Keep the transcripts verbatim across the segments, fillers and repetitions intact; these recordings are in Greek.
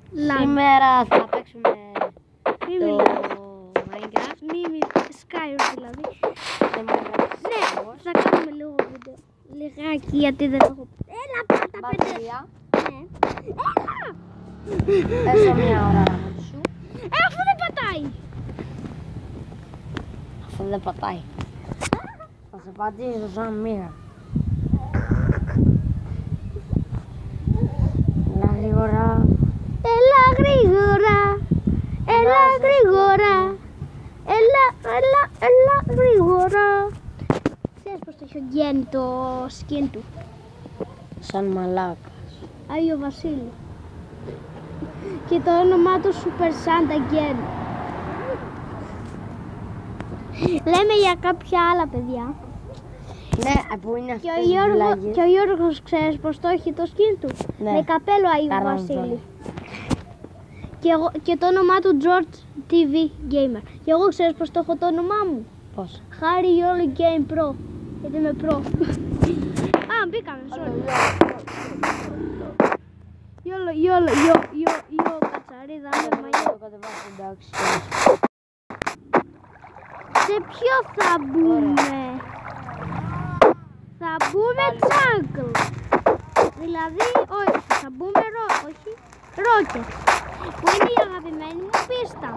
Σήμερα θα παίξουμε το Minecraft. Μίμη, Skyward δηλαδή. Ναι, θα κάνουμε λίγο βίντεο. Λιγάκι γιατί δεν έχω. Έλα πάτα πέντε. Μπατρία. Ναι. Έλα. Έστω μια ώρα να σου. Ε, αφού δεν πατάει. Αυτό δεν πατάει. Θα σε πατήσω σαν μία. Έλα γρήγορα. Έλα γρήγορα. Έλα γρήγορα. Έλα, έλα, έλα γρήγορα. Ξέρεις πως το έχει ο Γκέν το skin του. Σαν μαλάκα. Άγιο Βασίλη. Και το όνομά του Super Santa Γκέν. Λέμε για κάποια άλλα παιδιά. Ναι, που είναι Και ο, αυτές οι Γιώργο, βλάγες. και ο Γιώργος ξέρεις πως το έχει το skin του. Ναι. Με καπέλο Άγιο Καραμβόλη. Βασίλη. Και, εγώ, και το όνομά του George τι βι Gamer. Και εγώ ξέρεις πως το έχω το όνομά μου. Πώς. Harry Yolo Game Pro. Γιατί είμαι pro. Α, μπήκαμε, sorry. Yolo, Yolo, Yo, Yo, Yo, κατσαρίδα, με μαλλιό. Το κατεβάσω, εντάξει. Σε ποιο θα μπούμε? Θα μπούμε jungle. Δηλαδή, όχι, θα μπούμε ρο, όχι, rocket. Που είναι η αγαπημένη μου πίστα.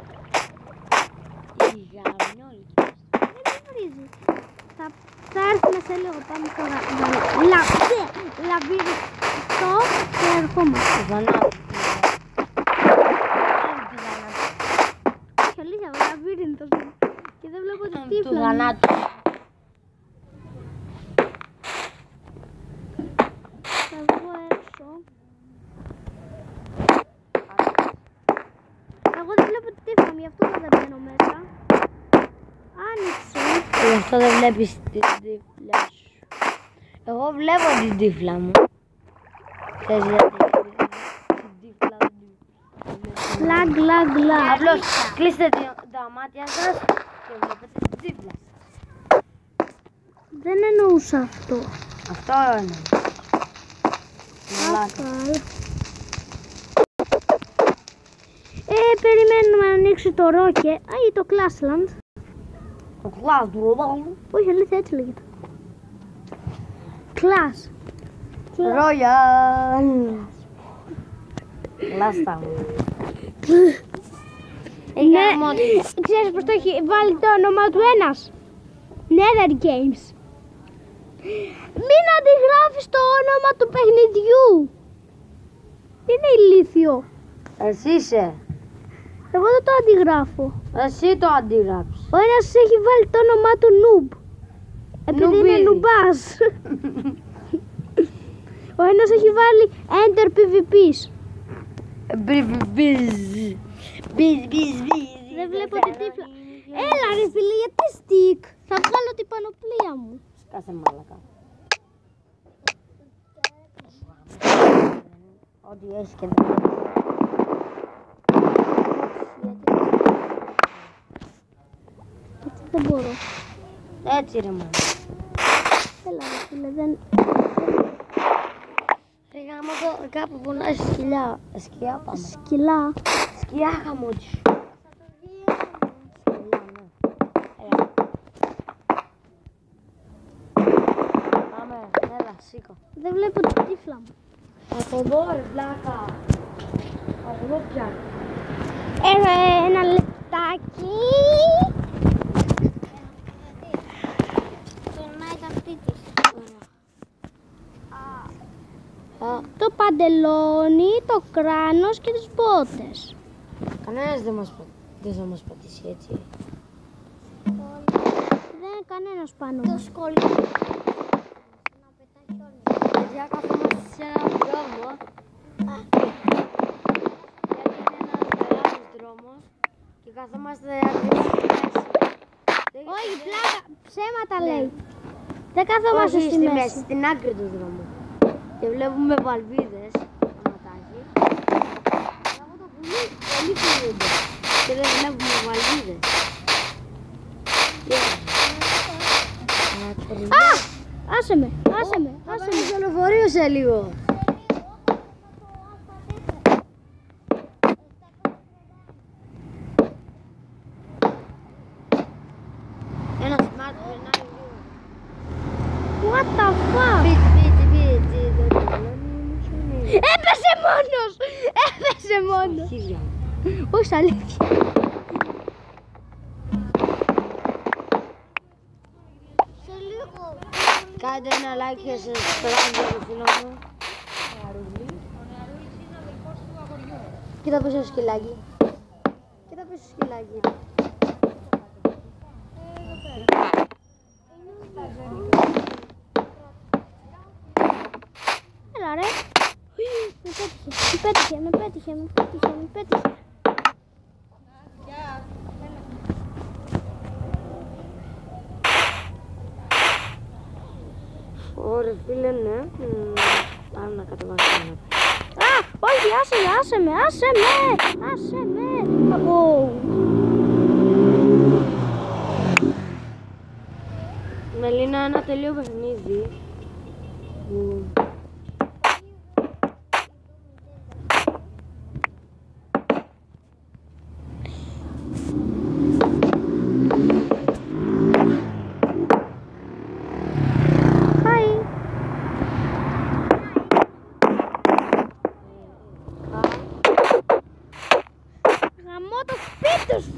Η γαμιόλη. Δεν με βρίζει. Θα, θα έρθουμε σε λίγο, πάμε τώρα. Λαμπέ, λαμπύριστο και ερχόμαστε. Θανάτου. Όχι, αλήθεια, ο λαμπύρινθος μου. Και δεν βλέπω τη Του τύφλα μου. θανάτου. Θα βγω έξω. Εγώ δεν βλέπω τη τύφλα μου, γι' αυτό δεν μπαίνω μέσα. Άνοιξε. Γι' αυτό δεν βλέπεις την τύφλα σου. Εγώ βλέπω την τύφλα μου. Ξέρεις γιατί? Την τύφλα μου. Λαγ, λαγ, λαγ. Απλώς κλείστε τη- τα μάτια σας και βλέπετε την τύφλα σας. Δεν εννοούσα αυτό. Αυτό είναι. Μαλάκα. Καλά. Ε, περιμένουμε να ανοίξει το Rocket. Α, ή το Classland. Το κλάδο. Όχι, αλήθεια, έτσι λέγεται. Class. Royal. Λάστα μου. Ναι, ξέρεις πως το έχει βάλει το όνομα του ένας. Nether Games. Μην αντιγράφεις το όνομα του παιχνιδιού. Είναι ηλίθιο. Εσύ είσαι. Εγώ δεν το αντιγράφω. Εσύ το αντίγραψες. Ο ένας έχει βάλει το όνομά του Noob. Επειδή είναι Νουμπίδι. νουμπάς. Ο ένας έχει βάλει Enter PvPs. Μπιζ, μπιζ, μπιζ, μπιζ, μπιζ. Δεν βλέπω την τύφλα. Έλα ρε φίλε, γιατί stick. Θα βγάλω την πανοπλία μου. Σκάσε μάλακα. Ό,τι έχεις και δεν έχεις. Έτσι δεν μπορώ. Έτσι ρε μόνο. Έλα ρε φίλε, δεν... Ρε γάμο το κάπου που να έχει σκυλιά. Σκυλιά πάμε. Σκυλά. Σκυλιά χαμότσι σου. Σκυλιά, ναι. Έλα. Πάμε, έλα, σήκω. Δεν βλέπω την τύφλα μου. Από εδώ ρε βλάκα. Από εδώ πιάνω. Ε, ένα λεπτάκι. Το παντελόνι, το κράνος και τις μπότες. Κανένας δεν μας, πα- δεν θα μας πατήσει έτσι. Δεν είναι κανένας πάνω μου. Το σχολείο. Παιδιά, καθόμαστε σε έναν δρόμο. Γιατί είναι ένας μεγάλος δρόμος και καθόμαστε ακριβώς στη μέση. Όχι, πλάκα, ψέματα λέει. Δεν καθόμαστε Όχι, στη μέση. στην άκρη του δρόμου. Και βλέπουμε βαλβίδες, ματάκι. Εγώ το πουλί, πολύ πουλούνται. Και δεν βλέπουμε βαλβίδες. Α! Άσε με, άσε με, άσε με. Δολοφορείο σε λίγο. Έπεσε μόνος! Έπεσε μόνος! Αρχίδια. Όχι στα αλήθεια. Σε λίγο. Κάντε ένα like και subscribe για το φίλο μου. Κοίτα πίσω σκυλάκι. Κοίτα πίσω σκυλάκι. Έλα ρε. Με πέτυχε, με πέτυχε, με πέτυχε, με πέτυχε. Ωραία φίλε, ναι. Πάμε να κατεβάσουμε ένα. Α, όχι, άσε με, άσε με, άσε με, άσε με. Ω. Μελίνα, ένα τελείω παιχνίδι. Μμμ. Γαμώ το σπίτι σου.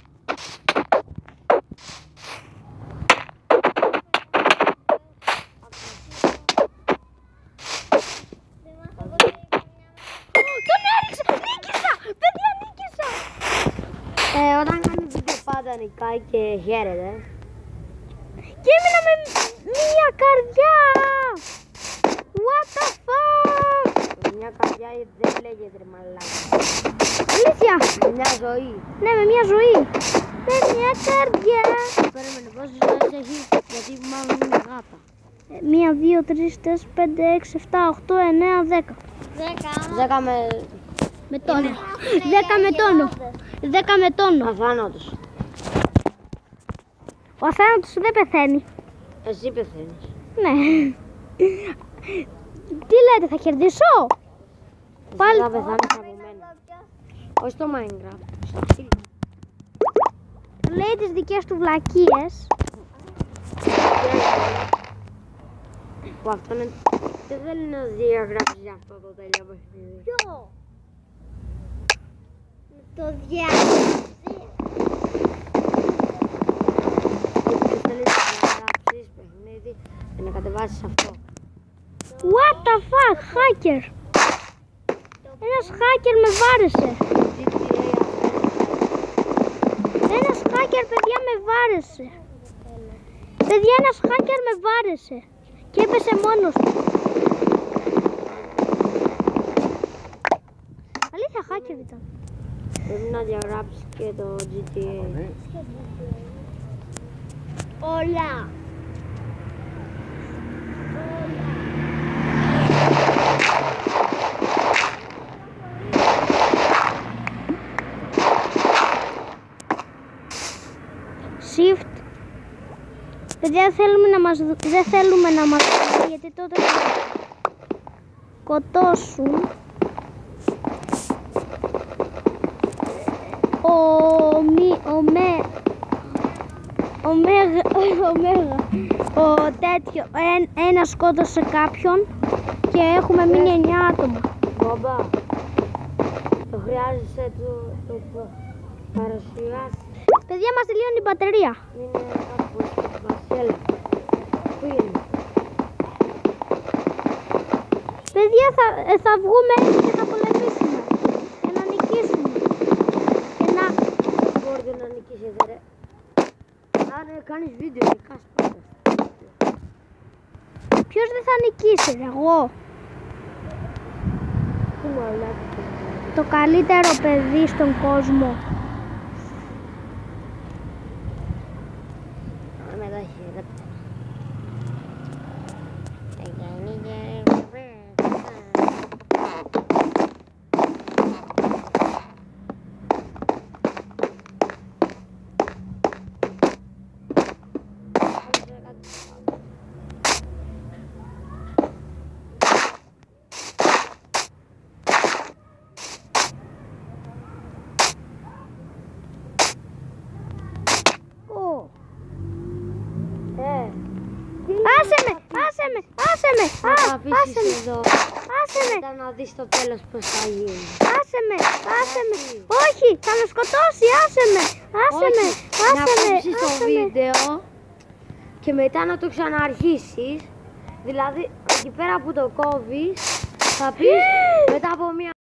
Τον έριξα, νίκησα, παιδιά νίκησα. Ε, όταν κάνει βίντεο πάντα νικάει και χαίρεται. Και έμεινα με μία καρδιά. What the fuck. Μια καρδιά δεν λέγεται ρε μαλάκα. Αλήθεια. Μια ζωή. Ναι, με μία ζωή. Με μία καρδιά. Περίμενε, πόσες ζωές έχεις, γιατί μάλλον είναι γάτα. Ε, Μία, δύο, τρεις, τέσσερα, πέντε, έξι, επτά, οκτώ, εννέα, δέκα. Δέκα. Δέκα με Με τόνο. Δέκα με τόνο. Δέκα με τόνο. αθάνατος. Ο αθάνατος δεν πεθαίνει. Εσύ πεθαίνεις. Ναι. Τι λέτε, θα κερδίσω. Πάλι. Θα πεθάνεις από μένα. Όχι στο Minecraft. Στο χείλη. Λέει τις δικές του βλακίες. Που αυτό είναι... Δεν θέλει να διαγράψεις αυτό το τέλειο παιχνίδι. Ποιο? Το διάβασα. Δεν θέλει να διαγράψεις παιχνίδι και να κατεβάσεις αυτό. What the fuck, hacker. Ένας hacker με βάρεσε. Ένας hacker, παιδιά, με βάρεσε. Παιδιά, ένας hacker με βάρεσε. Και έπεσε μόνος του. Αλήθεια, hacker ήταν. Πρέπει να διαγράψεις και το τζι τι έι. Όλα. Shift. Παιδιά, δεν θέλουμε να μας, δου- δεν θέλουμε να μας δουν, γιατί τότε θα σκοτώσουν. Ο μη, ο με, ο μέγα, ο μέγα, ο τέτοιο, εν, ένα σκότωσε κάποιον και έχουμε μείνει εννιά άτομα. Μπαμπά, το χρειάζεσαι το, το πα- παρουσιάσεις. Παιδιά, μας τελειώνει η μπαταρία. Είναι κάπου στο Βασέλα. Πού είναι? Παιδιά, θα, ε, θα βγούμε έτσι και θα πολεμήσουμε και να νικήσουμε. Και να... Δεν μπορείτε να νικήσετε ρε. Άρα κάνεις βίντεο, νικάς πάντα. Ποιος δεν θα νικήσει, ρε, εγώ. Τι μαλάκα. Το καλύτερο παιδί στον κόσμο. Με τα χέρια. Ω, Ε, άσε με, άσε με, άσε με, θα α, το άσε αφήσεις με, εδώ. άσε άσε με. Μετά να δεις στο τέλος πώς θα γίνει. Άσε με, άσε με. Όχι, θα με σκοτώσει, άσε με. Άσε με, Όχι, να άσε με, κόψεις το άσε με. βίντεο και μετά να το ξαναρχίσεις. Δηλαδή, εκεί πέρα που το κόβεις, θα πεις μετά από μία